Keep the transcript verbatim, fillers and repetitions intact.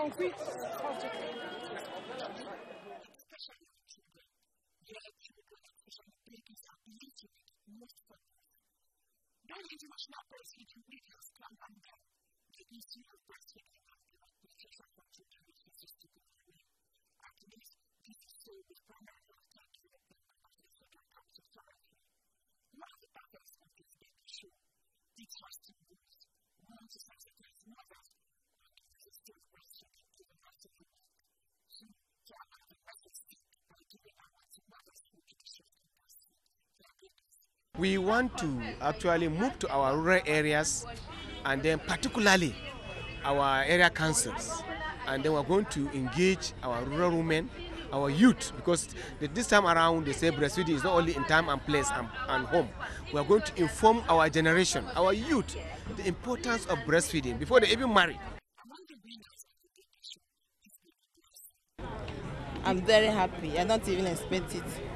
concrete project. International breastfeeding week has come and gone. The issue of breastfeeding has been a profession for children with statistical learning. At least, this is so with primary attack to the people of the Federal Health Authority. One of the purpose of this baby show, this has two goals. One, to sensitize mothers on the necessity of breastfeeding to the rest of the world. Two, to allow the mothers to by giving our to mothers who can share the breastfeed their babies. We want to actually move to our rural areas and then particularly our area councils, and then we're going to engage our rural women, our youth, because this time around they say breastfeeding is not only in time and place and, and home. We are going to inform our generation, our youth, the importance of breastfeeding before they even marry. I'm very happy. I don't even expect it.